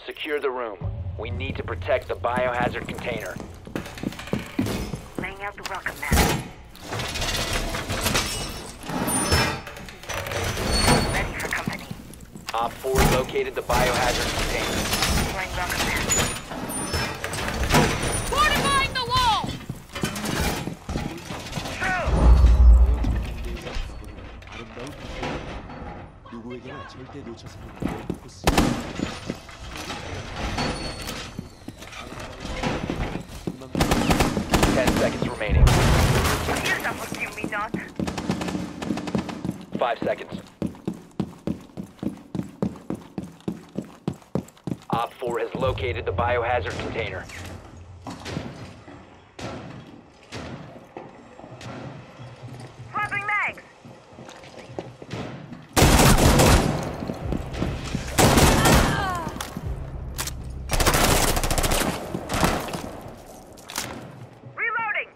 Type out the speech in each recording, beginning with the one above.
Secure the room. We need to protect the biohazard container. Laying out the welcome mat. Ready for company. Op 4 located the biohazard container. Deploying welcome mat. Fortifying the wall! 누구에게나 절대 놓쳐서는 안 될 코스. 10 seconds remaining. Here's up with you, me not. 5 seconds. Op 4 has located the biohazard container. Swapping mags. Reloading.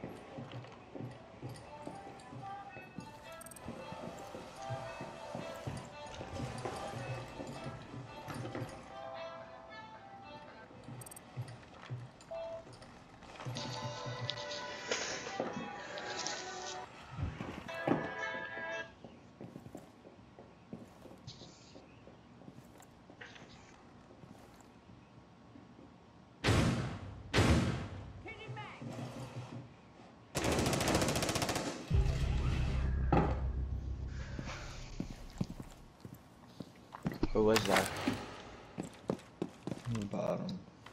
Who was that? Bottom.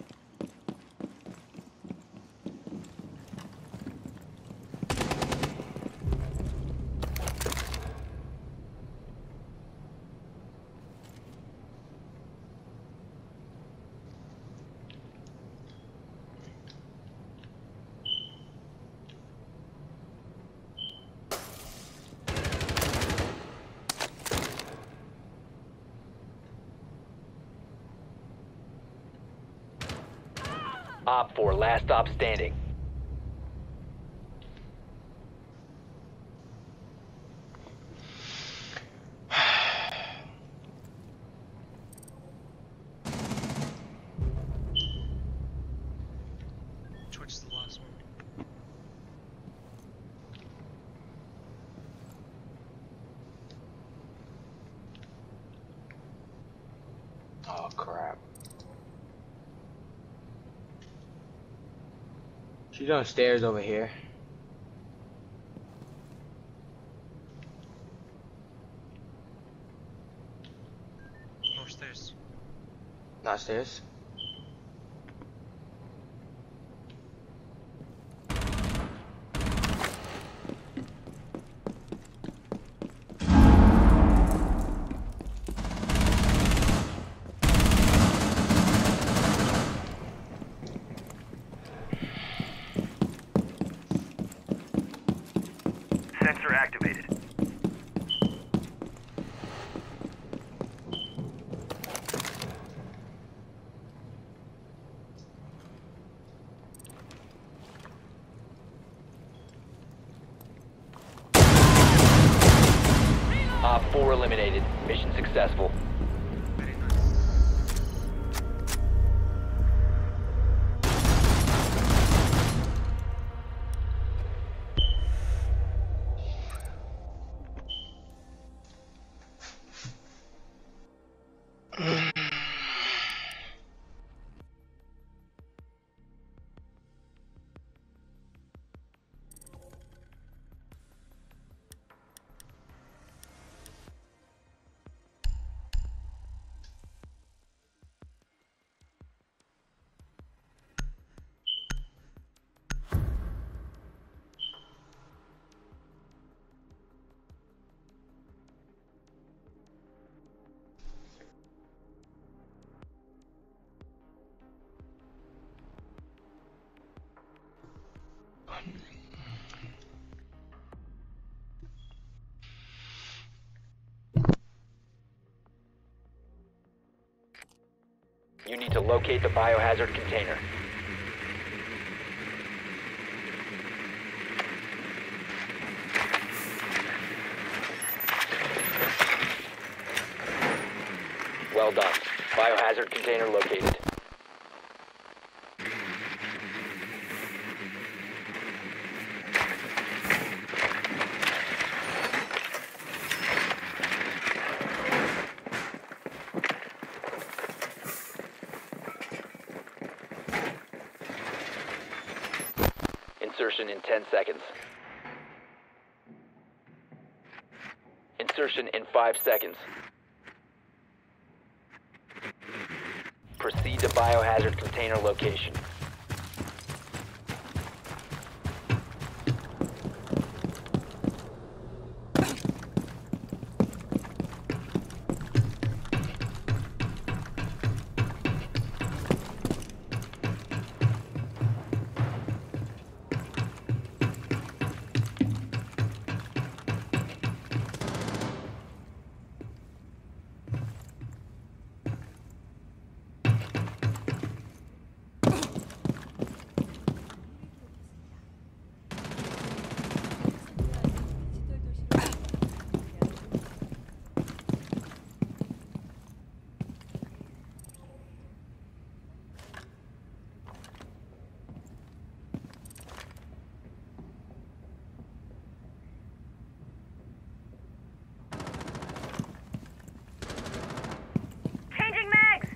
Op 4, last stop standing. Which is the last one? Oh crap. She's downstairs over here. No stairs. Not stairs. Sensor activated. Op 4 eliminated. Mission successful. Very nice. You need to locate the biohazard container. Well done. Biohazard container located. Insertion in 10 seconds. Insertion in 5 seconds. Proceed to biohazard container location. Changing mags!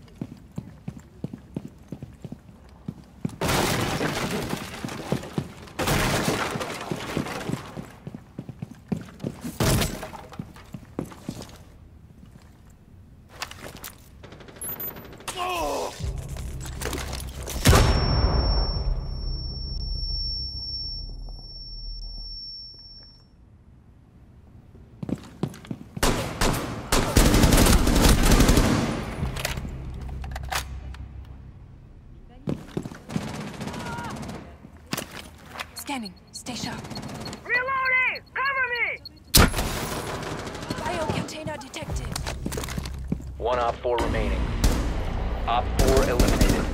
Scanning. Stay sharp. Reloading! Cover me! Bio container detected. One Op 4 remaining. Op 4 eliminated.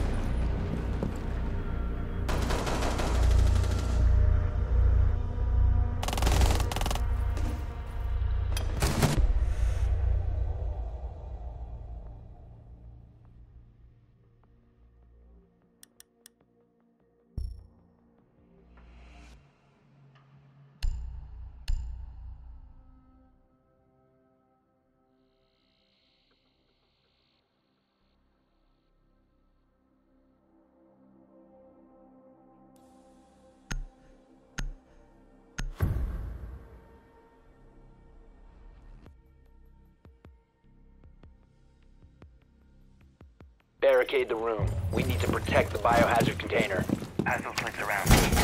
Barricade the room. We need to protect the biohazard container. Hostile flanks around.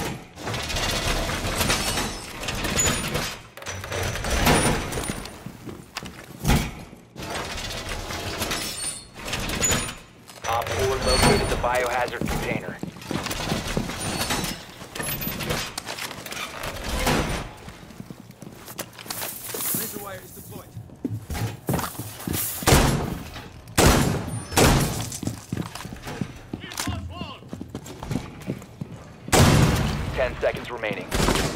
Op 4 located the biohazard container. Razor wire is deployed. 10 seconds remaining.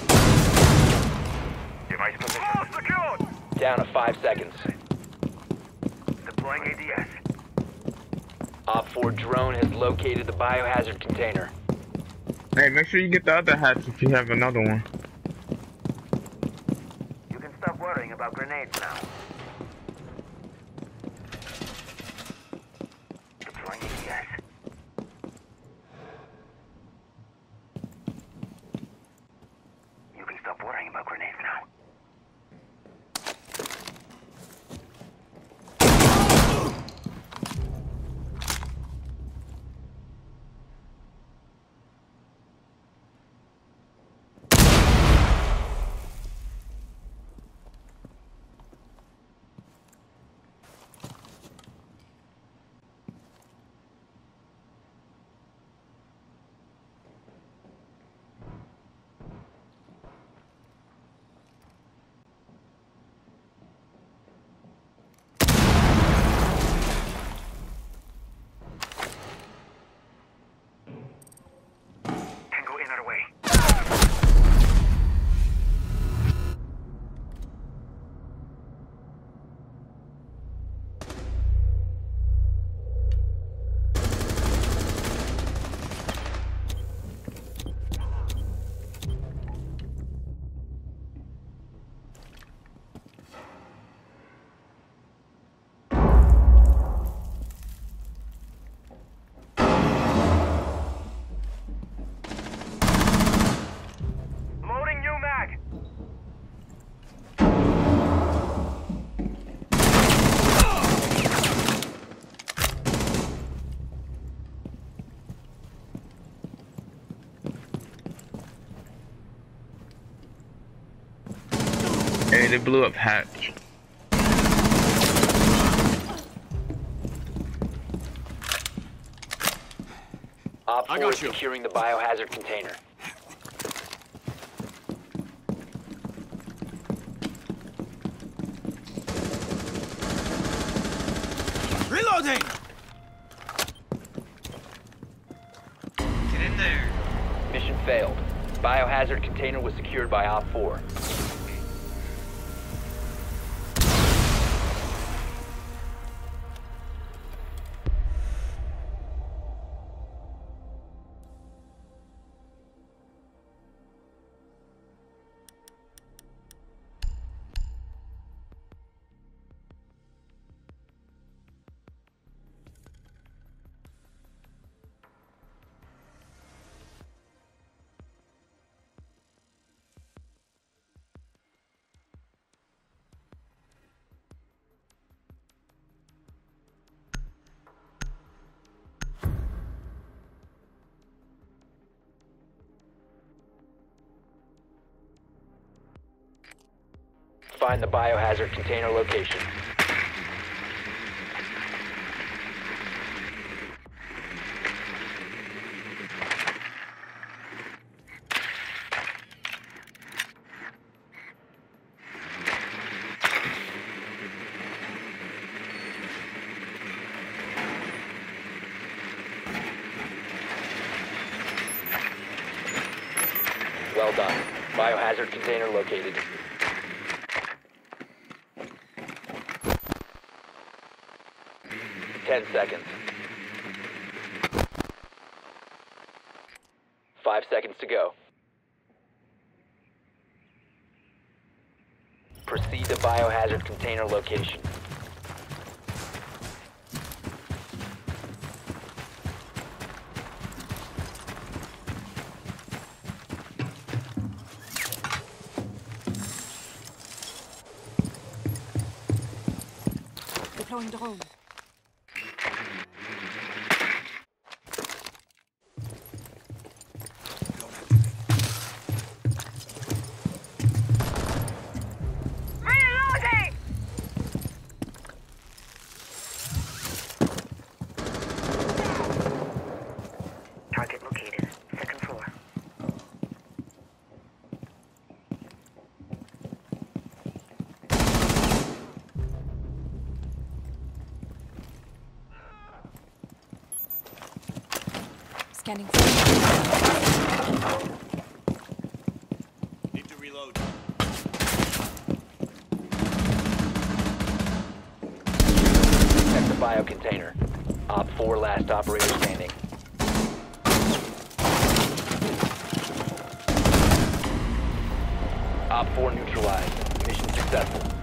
Device position. All secured! Down to 5 seconds. Deploying ADS. Op 4 drone has located the biohazard container. Hey, make sure you get the other hats if you have another one. You can stop worrying about grenades now. Deploying ADS. You can stop worrying about grenades now. Hey, they blew up hatch. Op I 4 got is you. securing the biohazard container. Reloading! Get in there. Mission failed. Biohazard container was secured by Op 4. Find the biohazard container location. Well done. Biohazard container located. Ten seconds. 5 seconds to go. Proceed to biohazard container location. Deploying drone. Reloading! Target located. Second floor. Scanning. Need to reload. Protect the bio container. Op 4 last operator standing. Op 4 neutralized. Mission successful.